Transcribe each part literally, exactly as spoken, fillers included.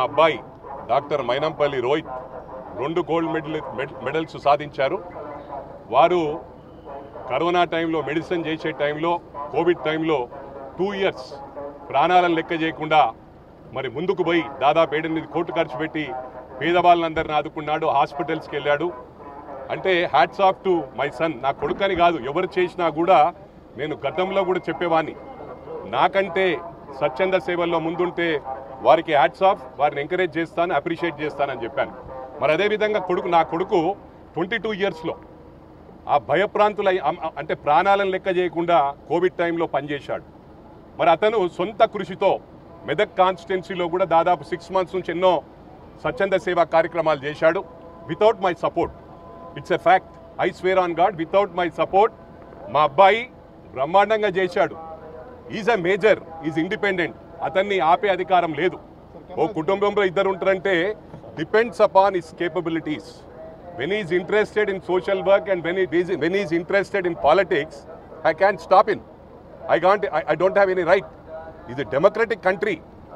అబ్బాయి డాక్టర్ మైనంపల్లి రోహిత్ రెండు gold medal medals సాధించారు. వారు కరోనా టైంలో మెడిసిన్ చేసే టైంలో కోవిడ్ టైంలో టూ ఇయర్స్ ప్రాణాలను లెక్క చేయకుండా మరి ముందుకు పోయి దాదాపు ఏడెనిమిది కోట్లు ఖర్చు పెట్టి పేదవాళ్ళందరిని ఆదుకున్నాడు. హాస్పిటల్స్కి వెళ్ళాడు. అంటే hats off to my son. నా కొడుకని కాదు, ఎవరు చేసినా కూడా నేను గతంలో కూడా చెప్పేవాడిని, నాకంటే స్వచ్ఛంద సేవల్లో ముందుంటే వారికి హ్యాట్స్ ఆఫ్, వారిని ఎంకరేజ్ చేస్తాను, అప్రిషియేట్ చేస్తానని చెప్పాను. మరి అదేవిధంగా కొడుకు నా కొడుకు ట్వంటీ టూ ఇయర్స్లో ఆ భయప్రాంతుల అంటే ప్రాణాలను లెక్క చేయకుండా కోవిడ్ టైంలో పనిచేశాడు. మరి అతను సొంత కృషితో మెదక్ కాన్స్టిట్యున్సీలో కూడా దాదాపు సిక్స్ మంత్స్ నుంచి ఎన్నో స్వచ్ఛంద సేవా కార్యక్రమాలు చేశాడు. Without my support, it's a fact, I swear on God, without my support మా అబ్బాయి బ్రహ్మాండంగా చేశాడు. Is a major, is independent, అతన్ని ఆపే అధికారం లేదు. ఓ కుటుంబంలో ఇద్దరు ఉంటారంటే depends upon his capabilities. When is interested in social work and when is when is interested in politics, I can stop in. I can't I don't have any right. ఇది democratic country,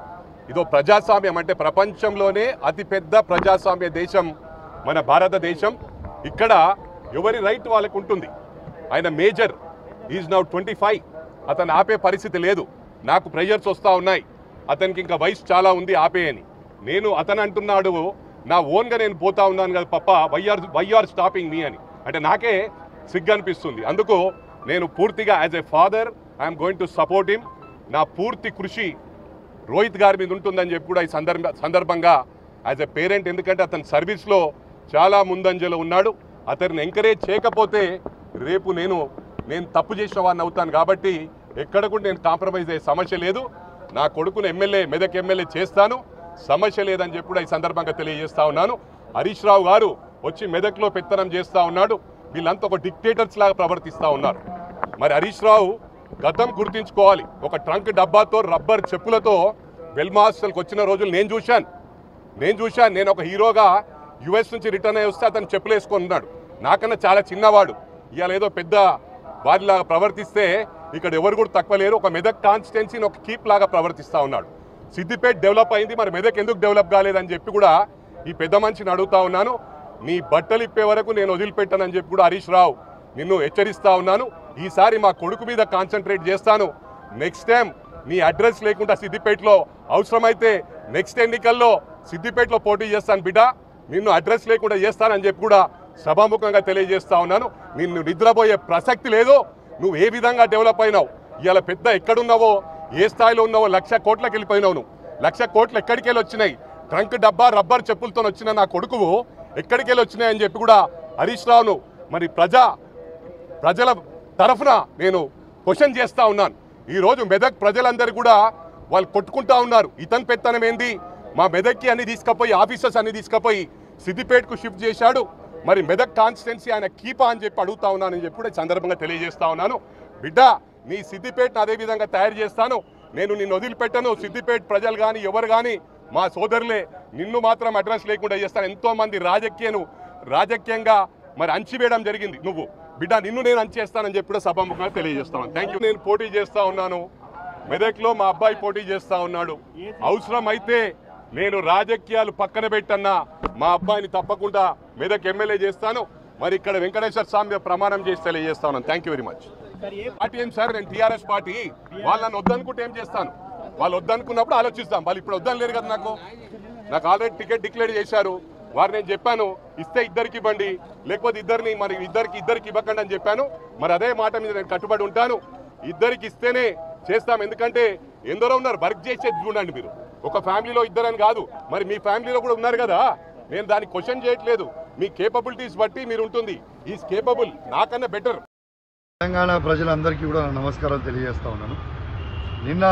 ఇదో ప్రజాస్వామ్యం, అంటే ప్రపంచంలోనే అతిపెద్ద ప్రజాస్వామ్య దేశం మన భారతదేశం. ఇక్కడ ఎవరి రైట్ వాళ్ళకు ఉంటుంది. ఆయన major, is now twenty five, అతను ఆపే పరిస్థితి లేదు. నాకు ప్రెషర్స్ వస్తూ ఉన్నాయి, అతనికి ఇంకా వయసు చాలా ఉంది ఆపేయని. నేను అతను అంటున్నాడు నా ఓన్గా నేను పోతా ఉన్నాను కదా పప్ప, why are why are stopping me అని. అంటే నాకే సిగ్గు అనిపిస్తుంది. అందుకు నేను పూర్తిగా as a father I'm going to support him. నా పూర్తి కృషి రోహిత్ గారి మీద ఉంటుందని చెప్పి కూడా ఈ సందర్భ సందర్భంగా యాజ్ ఎ పేరెంట్, ఎందుకంటే అతని సర్వీస్లో చాలా ముందంజలో ఉన్నాడు. అతన్ని ఎంకరేజ్ చేయకపోతే రేపు నేను నేను తప్పు చేసిన వాడిని అవుతాను. కాబట్టి ఎక్కడ కూడా నేను కాంప్రమైజ్ అయ్యే సమస్య లేదు. నా కొడుకును ఎమ్మెల్యే మెదక్ ఎమ్మెల్యే చేస్తాను, సమస్య లేదని చెప్పి కూడా ఈ సందర్భంగా తెలియజేస్తా ఉన్నాను. హరీష్ రావు గారు వచ్చి మెదక్లో పెత్తనం చేస్తూ ఉన్నాడు. వీళ్ళంతా ఒక డిక్టేటర్స్ లాగా ప్రవర్తిస్తూ ఉన్నారు. మరి హరీష్ రావు గతం గుర్తించుకోవాలి. ఒక ట్రంక్ డబ్బాతో రబ్బర్ చెప్పులతో వెల్మా హాస్టల్కి వచ్చిన రోజులు నేను చూశాను నేను చూశాను నేను ఒక హీరోగా యుఎస్ నుంచి రిటర్న్ అయ్యి వస్తే అతను చెప్పులు వేసుకొని ఉన్నాడు. నాకన్నా చాలా చిన్నవాడు. ఇవాళ ఏదో పెద్ద వారిలాగా ప్రవర్తిస్తే ఇక్కడ ఎవరు కూడా తక్కువ లేరు. ఒక మెదక్ కాన్స్టిట్యున్సీని ఒక కీప్ లాగా ప్రవర్తిస్తూ ఉన్నాడు. సిద్దిపేట డెవలప్ అయింది, మరి మెదక్ ఎందుకు డెవలప్ కాలేదని చెప్పి కూడా ఈ పెద్ద మనిషిని అడుగుతా ఉన్నాను. నీ బట్టలు ఇప్పే వరకు నేను వదిలిపెట్టానని చెప్పి కూడా హరీష్ రావు నిన్ను హెచ్చరిస్తా ఉన్నాను. ఈసారి మా కొడుకు మీద కాన్సన్ట్రేట్ చేస్తాను. నెక్స్ట్ టైం నీ అడ్రస్ లేకుండా సిద్దిపేటలో అవసరమైతే నెక్స్ట్ ఎన్నికల్లో సిద్దిపేటలో పోటీ చేస్తాను బిడ్డ, నిన్ను అడ్రస్ లేకుండా చేస్తానని చెప్పి కూడా సభాముఖంగా తెలియజేస్తా ఉన్నాను. నిన్ను నిద్రపోయే ప్రసక్తి లేదు. నువ్వు ఏ విధంగా డెవలప్ అయినావు, ఇవాళ పెద్ద ఎక్కడున్నావో, ఏ స్థాయిలో ఉన్నావో, లక్ష కోట్లకి వెళ్ళిపోయినావు నువ్వు. లక్ష కోట్లు ఎక్కడికి వెళ్ళి వచ్చినాయి? ట్రంక్ డబ్బా రబ్బర్ చెప్పులతో వచ్చిన నా కొడుకువు ఎక్కడికి వెళ్ళి వచ్చినాయని చెప్పి కూడా హరీష్ రావును మరి ప్రజా ప్రజల తరఫున నేను క్వశ్చన్ చేస్తూ ఉన్నాను. ఈరోజు మెదక్ ప్రజలందరూ కూడా వాళ్ళు కొట్టుకుంటా ఉన్నారు. ఇతని పెత్తనం ఏంది, మా మెదక్కి అన్ని తీసుకుపోయి ఆఫీసర్స్ అన్ని తీసుకుపోయి సిద్దిపేటకు షిఫ్ట్ చేశాడు. మరి మెదక్ కాన్స్టిట్యున్సీ ఆయన కీపా అని చెప్పి అడుగుతా ఉన్నానని చెప్పి కూడా సందర్భంగా తెలియజేస్తా ఉన్నాను. బిడ్డ, నీ సిద్దిపేటను అదే విధంగా తయారు చేస్తాను. నేను నిన్ను వదిలిపెట్టను. సిద్దిపేట ప్రజలు కానీ ఎవరు కానీ మా సోదరులే, నిన్ను మాత్రం అడ్రస్ లేకుండా చేస్తాను. ఎంతోమంది రాజకీయను రాజకీయంగా మరి అంచివేయడం జరిగింది. నువ్వు బిడ్డ, నిన్ను నేను అంచేస్తానని చెప్పి కూడా సభాముఖంగా తెలియజేస్తాను. Thank you. నేను పోటీ చేస్తా ఉన్నాను మెదక్లో, మా అబ్బాయి పోటీ చేస్తా ఉన్నాడు. అవసరం అయితే నేను రాజకీయాలు పక్కన పెట్టన్నా మా అబ్బాయిని తప్పకుండా మెదక్ ఎమ్మెల్యే చేస్తాను. మరి ఇక్కడ వెంకటేశ్వర స్వామి ప్రమాణం చేసి తెలియజేస్తా ఉన్నాను. Thank you very much. Party ఏం సార్, నేను టీఆర్ఎస్ పార్టీ, వాళ్ళని వద్దనుకుంటే ఏం చేస్తాను? వాళ్ళు వద్దనుకున్నప్పుడు ఆలోచిస్తాం. వాళ్ళు ఇప్పుడు వద్దని లేరు కదా. నాకు నాకు ఆల్రెడీ టికెట్ డిక్లేర్ చేశారు. వారు నేను చెప్పాను ఇస్తే ఇద్దరికి ఇవ్వండి, లేకపోతే ఇద్దరిని మరి ఇద్దరికి ఇద్దరికి ఇవ్వకండి అని చెప్పాను. మరి అదే మాట మీద నేను కట్టుబడి ఉంటాను. ఇద్దరికి ఇస్తేనే చేస్తాం. ఎందుకంటే ఎందరో ఉన్నారు వర్క్ చేసేది చూడండి. మీరు ఒక ఫ్యామిలీలో ఇద్దరని కాదు, మరి మీ ఫ్యామిలీలో కూడా ఉన్నారు కదా. నేను దాన్ని క్వశ్చన్ చేయట్లేదు. మీ కేపబిలిటీస్ బట్టి మీరు ఉంటుంది. ఈజ్ కేపబుల్, నాకన్నా బెటర్. తెలంగాణ ప్రజలందరికీ కూడా నమస్కారాలు తెలియజేస్తా ఉన్నాను. నిన్న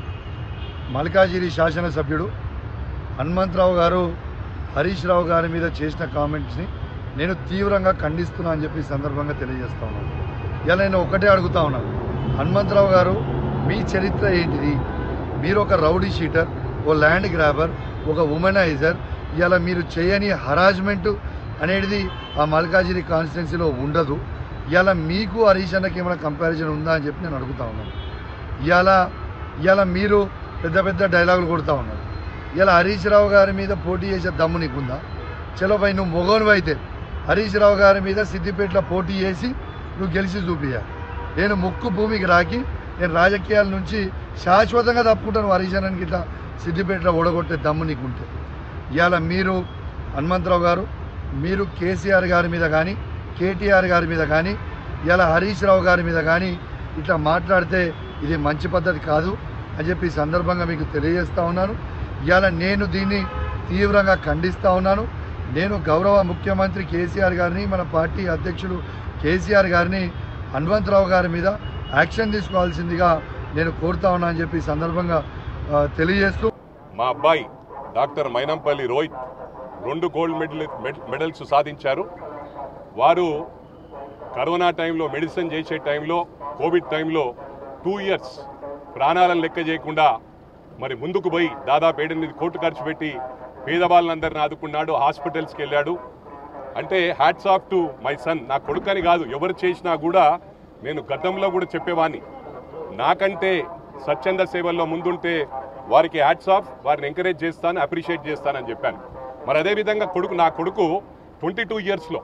మల్కాజిగిరి శాసనసభ్యుడు హనుమంతరావు గారు హరీష్ రావు గారి మీద చేసిన కామెంట్స్ని నేను తీవ్రంగా ఖండిస్తున్నా అని చెప్పి సందర్భంగా తెలియజేస్తా ఉన్నాను. ఇలా నేను ఒకటే అడుగుతా ఉన్నాను, హనుమంతరావు గారు మీ చరిత్ర ఏంటిది? మీరు ఒక రౌడీ షీటర్, ఓ ల్యాండ్ గ్రాబర్, ఒక ఉమెనైజర్. ఇలా మీరు చేయని హరాజ్మెంట్ అనేది ఆ మల్కాజిగిరి కాన్స్టిట్యున్సీలో ఉండదు. ఇవాళ మీకు హరీష్ అన్నకి ఏమైనా కంపారిజన్ ఉందా అని చెప్పి నేను అడుగుతా ఉన్నాను. ఇవాళ ఇవాళ మీరు పెద్ద పెద్ద డైలాగులు కొడుతూ ఉన్నారు. ఇలా హరీష్ రావు గారి మీద పోటీ చేసే దమ్ము నీకుందా? చలో భయ్, నువ్వు మొగోనువు అయితే హరీష్ రావు గారి మీద సిద్దిపేటలో పోటీ చేసి నువ్వు గెలిచి చూపియ్యా. నేను ముక్కు భూమికి రాకి నేను రాజకీయాల నుంచి శాశ్వతంగా తప్పుకుంటాను. హరీష్ అన్నకి ఇట్లా సిద్దిపేటలో ఓడగొట్టే దమ్ము నీకుంటే ఇవాళ మీరు హనుమంతరావు గారు మీరు కేసీఆర్ గారి మీద కానీ కేటీఆర్ గారి మీద కానీ ఇలా హరీష్ రావు గారి మీద కానీ ఇట్లా మాట్లాడితే ఇది మంచి పద్ధతి కాదు అని చెప్పి ఈ సందర్భంగా మీకు తెలియజేస్తూ ఉన్నాను. ఇవాళ నేను దీన్ని తీవ్రంగా ఖండిస్తూ ఉన్నాను. నేను గౌరవ ముఖ్యమంత్రి కేసీఆర్ గారిని మన పార్టీ అధ్యక్షుడు కేసీఆర్ గారిని హనుమంతరావు గారి మీద యాక్షన్ తీసుకోవాల్సిందిగా నేను కోరుతా ఉన్నా అని చెప్పి ఈ సందర్భంగా తెలియజేస్తూ మా అబ్బాయి డాక్టర్ మైనంపల్లి రోహిత్ రెండు గోల్డ్ మెడల్ మెడల్స్ సాధించారు. వారు కరోనా టైంలో మెడిసిన్ చేసే టైంలో కోవిడ్ టైంలో టూ ఇయర్స్ ప్రాణాలను లెక్క చేయకుండా మరి ముందుకు పోయి దాదాపు ఏడెనిమిది కోట్లు ఖర్చు పెట్టి పేదవాళ్ళందరిని ఆదుకున్నాడు. హాస్పిటల్స్కి వెళ్ళాడు. అంటే hats off to my son. నా కొడుకని కాదు, ఎవరు చేసినా కూడా నేను గతంలో కూడా చెప్పేవాడిని, నాకంటే స్వచ్ఛంద సేవల్లో ముందుంటే వారికి హ్యాట్స్ ఆఫ్, వారిని ఎంకరేజ్ చేస్తాను, అప్రిషియేట్ చేస్తానని చెప్పాను. మరి అదేవిధంగా కొడుకు నా కొడుకు ట్వంటీ టూ ఇయర్స్లో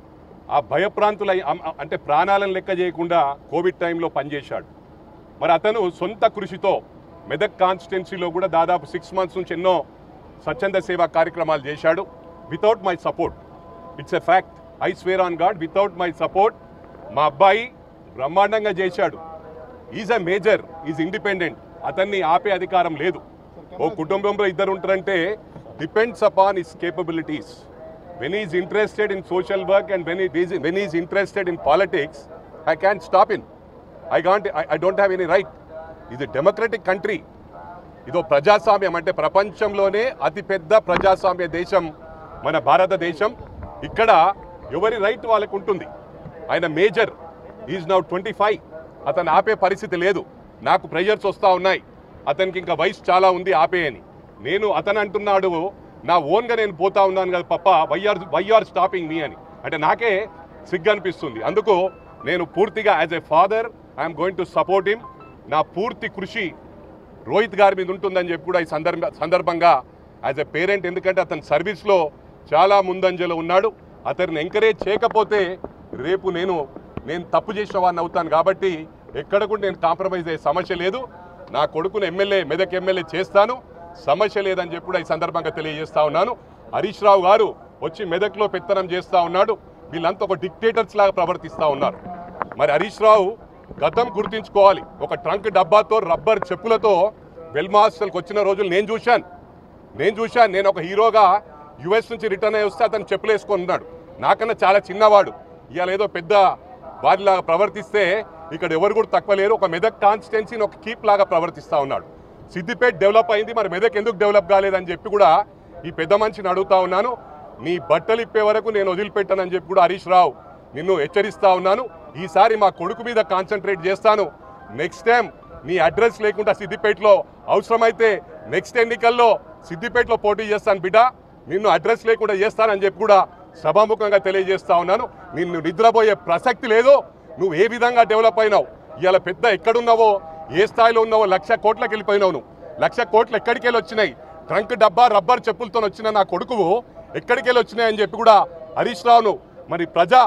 ఆ భయప్రాంతుల అంటే ప్రాణాలను లెక్క చేయకుండా కోవిడ్ టైంలో పనిచేశాడు. మరి అతను సొంత కృషితో మెదక్ కాన్స్టిట్యున్సీలో కూడా దాదాపు సిక్స్ మంత్స్ నుంచి ఎన్నో స్వచ్ఛంద సేవా కార్యక్రమాలు చేశాడు. Without my support, it's a fact, I swear on God, without my support మా అబ్బాయి బ్రహ్మాండంగా చేశాడు. Is a major, is independent. అతన్ని ఆపే అధికారం లేదు. ఓ కుటుంబంలో ఇద్దరు ఉంటారంటే depends upon his capabilities. When is interested in social work and when is when is interested in politics, I can stop in. I can't I don't have any right. ఇది democratic country, ఇదో ప్రజాస్వామ్యం. అంటే ప్రపంచంలోనే అతిపెద్ద ప్రజాస్వామ్య దేశం మన భారతదేశం. ఇక్కడ ఎవరి రైట్ వాళ్ళకు ఉంటుంది. ఆయన major, is now twenty five. అతను ఆపే పరిస్థితి లేదు. నాకు ప్రెజర్స్ వస్తూ ఉన్నాయి, అతనికి ఇంకా వయసు చాలా ఉంది ఆపేయని. నేను అతను అంటున్నాడు నా ఓన్గా నేను పోతా ఉన్నాను కదా పప్ప, why are why are stopping me అని. అంటే నాకే సిగ్గు అనిపిస్తుంది. అందుకు నేను పూర్తిగా as a father I'm going to support him. నా పూర్తి కృషి రోహిత్ గారి మీద ఉంటుందని చెప్పి కూడా ఈ సందర్భ సందర్భంగా యాజ్ ఎ పేరెంట్, ఎందుకంటే అతని సర్వీస్లో చాలా ముందంజలో ఉన్నాడు. అతన్ని ఎంకరేజ్ చేయకపోతే రేపు నేను నేను తప్పు చేసిన వాడిని అవుతాను. కాబట్టి ఎక్కడ కూడా నేను కాంప్రమైజ్ అయ్యే సమస్య లేదు. నా కొడుకును ఎమ్మెల్యే మెదక్ ఎమ్మెల్యే చేస్తాను, సమస్య లేదని చెప్పి కూడా ఈ సందర్భంగా తెలియజేస్తా ఉన్నాను. హరీష్ రావు గారు వచ్చి మెదక్లో పెత్తనం చేస్తూ ఉన్నాడు. వీళ్ళంతా ఒక డిక్టేటర్స్ లాగా ప్రవర్తిస్తూ ఉన్నారు. మరి హరీష్ రావు గతం గుర్తించుకోవాలి. ఒక ట్రంక్ డబ్బాతో రబ్బర్ చెప్పులతో వెల్మా హాస్టల్కి వచ్చిన రోజులు నేను చూశాను నేను చూశాను నేను ఒక హీరోగా యుఎస్ నుంచి రిటర్న్ అయ్యి వస్తే అతను చెప్పులు వేసుకొని ఉన్నాడు. నాకన్నా చాలా చిన్నవాడు. ఇవాళ ఏదో పెద్ద వారిలాగా ప్రవర్తిస్తే ఇక్కడ ఎవరు కూడా తక్కువ లేరు. ఒక మెదక్ కాన్స్టిట్యున్సీని ఒక కీప్ లాగా ప్రవర్తిస్తూ ఉన్నాడు. సిద్దిపేట డెవలప్ అయింది, మరి మెదక్ ఎందుకు డెవలప్ కాలేదని చెప్పి కూడా ఈ పెద్ద మనిషిని అడుగుతా ఉన్నాను. నీ బట్టలు ఇప్పే వరకు నేను వదిలిపెట్టానని చెప్పి కూడా హరీష్ రావు నిన్ను హెచ్చరిస్తా ఉన్నాను. ఈసారి మా కొడుకు మీద కాన్సన్ట్రేట్ చేస్తాను. నెక్స్ట్ టైం నీ అడ్రస్ లేకుండా సిద్దిపేటలో అవసరమైతే నెక్స్ట్ ఎన్నికల్లో సిద్దిపేటలో పోటీ చేస్తాను బిడ్డ, నిన్ను అడ్రస్ లేకుండా చేస్తానని చెప్పి కూడా సభాముఖంగా తెలియజేస్తా ఉన్నాను. నిన్ను నిద్రపోయే ప్రసక్తి లేదు. నువ్వు ఏ విధంగా డెవలప్ అయినావు, ఇవాళ పెద్ద ఎక్కడున్నావో ఏ స్థాయిలో ఉన్నావో లక్ష కోట్లకి వెళ్ళిపోయినావు. నువ్వు లక్ష కోట్లు ఎక్కడికి వెళ్ళి వచ్చినాయి? ట్రంక్ డబ్బా రబ్బర్ చెప్పులతో వచ్చిన నా కొడుకువు ఎక్కడికి వెళ్ళి వచ్చినాయని చెప్పి కూడా హరీష్ రావును మరి ప్రజా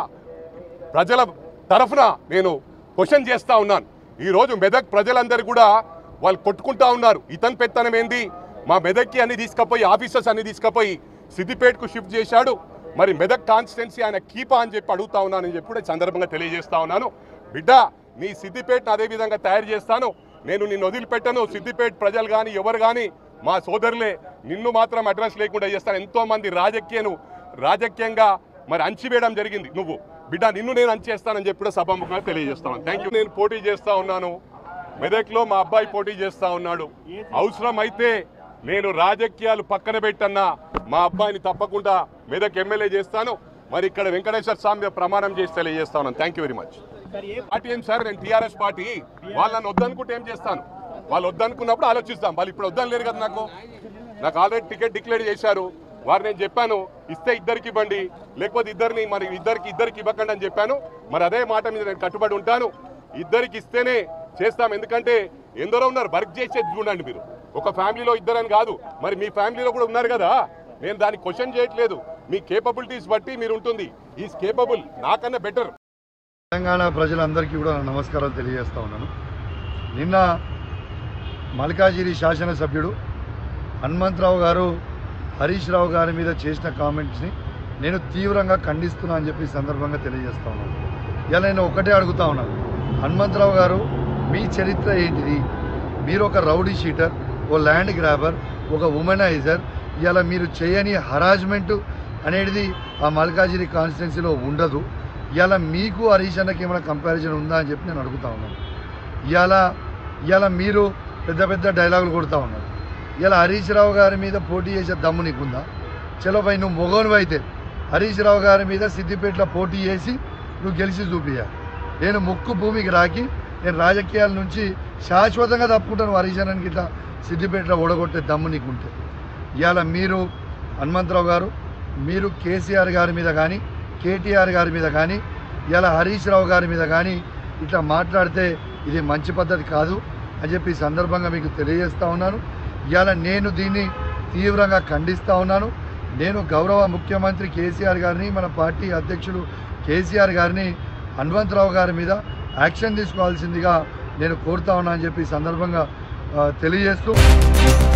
ప్రజల తరఫున నేను క్వశ్చన్ చేస్తూ ఉన్నాను. ఈరోజు మెదక్ ప్రజలందరూ కూడా వాళ్ళు కొట్టుకుంటా ఉన్నారు. ఇతని పెత్తనం ఏంది, మా మెదక్కి అన్ని తీసుకుపోయి ఆఫీసర్స్ అన్ని తీసుకుపోయి సిద్దిపేటకు షిఫ్ట్ చేశాడు. మరి మెదక్ కాన్స్టిట్యున్సీ ఆయన కీపా అని చెప్పి అడుగుతా ఉన్నానని చెప్పి కూడా సందర్భంగా తెలియజేస్తా ఉన్నాను. బిడ్డ, నీ సిద్దిపేటను అదే విధంగా తయారు చేస్తాను. నేను నిన్ను వదిలిపెట్టను. సిద్దిపేట ప్రజలు కానీ ఎవరు కానీ మా సోదరులే, నిన్ను మాత్రం అడ్రస్ లేకుండా చేస్తాను. ఎంతోమంది రాజకీయను రాజకీయంగా మరి అంచివేయడం జరిగింది. నువ్వు బిడ్డ, నిన్ను నేను అంచేస్తానని చెప్పి కూడా సభాముఖంగా తెలియజేస్తాను. Thank you. నేను పోటీ చేస్తా ఉన్నాను మెదక్లో, మా అబ్బాయి పోటీ చేస్తా ఉన్నాడు. అవసరం అయితే నేను రాజకీయాలు పక్కన పెట్టన్నా మా అబ్బాయిని తప్పకుండా మెదక్ ఎమ్మెల్యే చేస్తాను. మరి ఇక్కడ వెంకటేశ్వర స్వామి ప్రమాణం చేసి తెలియజేస్తా ఉన్నాను. Thank you very much. Party ఏం సార్, నేను టీఆర్ఎస్ పార్టీ. వాళ్ళని వద్దనుకుంటే ఏం చేస్తాను? వాళ్ళు వద్దనుకున్నప్పుడు ఆలోచిస్తాం. వాళ్ళు ఇప్పుడు వద్దని లేరు కదా. నాకు నాకు ఆల్రెడీ టికెట్ డిక్లేర్ చేశారు. వారు నేను చెప్పాను ఇస్తే ఇద్దరికి ఇవ్వండి, లేకపోతే ఇద్దరిని మరి ఇద్దరికి ఇద్దరికి ఇవ్వకండి అని చెప్పాను. మరి అదే మాట మీద నేను కట్టుబడి ఉంటాను. ఇద్దరికి ఇస్తేనే చేస్తాం. ఎందుకంటే ఎందరో ఉన్నారు వర్క్ చేసేది చూడండి మీరు. ఒక ఫ్యామిలీలో ఇద్దరని కాదు, మరి మీ ఫ్యామిలీలో కూడా ఉన్నారు కదా. నేను దాన్ని క్వశ్చన్ చేయట్లేదు. మీ కేపబిలిటీస్ బట్టి మీరు ఉంటుంది. ఈజ్ కేపబుల్, నాకన్నా బెటర్. తెలంగాణ ప్రజలందరికీ కూడా నమస్కారం తెలియజేస్తా ఉన్నాను. నిన్న మల్కాజిగిరి శాసనసభ్యుడు హనుమంతరావు గారు హరీష్ రావు గారి మీద చేసిన కామెంట్స్ని నేను తీవ్రంగా ఖండిస్తున్నా అని చెప్పి సందర్భంగా తెలియజేస్తా ఉన్నాను. ఇలా నేను ఒకటే అడుగుతా ఉన్నాను, హనుమంతరావు గారు మీ చరిత్ర ఏంటిది? మీరు ఒక రౌడీ షీటర్, ఓ ల్యాండ్ గ్రాబర్, ఒక ఉమెనైజర్. ఇలా మీరు చేయని హరాజ్మెంట్ అనేది ఆ మల్కాజిగిరి కాన్స్టిట్యున్సీలో ఉండదు. ఇలా మీకు హరీష్ అన్నకి ఏమైనా కంపారిజన్ ఉందా అని చెప్పి నేను అడుగుతా ఉన్నాను. ఇలా ఇలా మీరు పెద్ద పెద్ద డైలాగులు కొడుతూ ఉన్నారు. ఇలా హరీష్ రావు గారి మీద పోటీ చేసే దమ్ము నీకుందా? చలో పై నువ్వు మొగోను అయితే హరీష్ రావు గారి మీద సిద్దిపేటలో పోటీ చేసి నువ్వు గెలిచి చూపించాలి. నేను ముక్కు భూమికి రాకి నేను రాజకీయాల నుంచి శాశ్వతంగా తప్పుకుంటాను. హరీష్ అన్నకి ఇట్లా సిద్దిపేటలో ఓడగొట్టే దమ్ము నీకుంటే. ఇవాళ మీరు హనుమంతరావు గారు, మీరు కేసీఆర్ గారి మీద కానీ కేటీఆర్ గారి మీద కానీ ఇలా హరీష్ రావు గారి మీద కానీ ఇట్లా మాట్లాడితే ఇది మంచి పద్ధతి కాదు అని చెప్పి ఈ సందర్భంగా మీకు తెలియజేస్తూ ఉన్నాను. ఇవాళ నేను దీన్ని తీవ్రంగా ఖండిస్తూ ఉన్నాను. నేను గౌరవ ముఖ్యమంత్రి కేసీఆర్ గారిని, మన పార్టీ అధ్యక్షులు కేసీఆర్ గారిని హనుమంతరావు గారి మీద యాక్షన్ తీసుకోవాల్సిందిగా నేను కోరుతా ఉన్నా అని చెప్పి ఈ సందర్భంగా తెలియజేస్తూ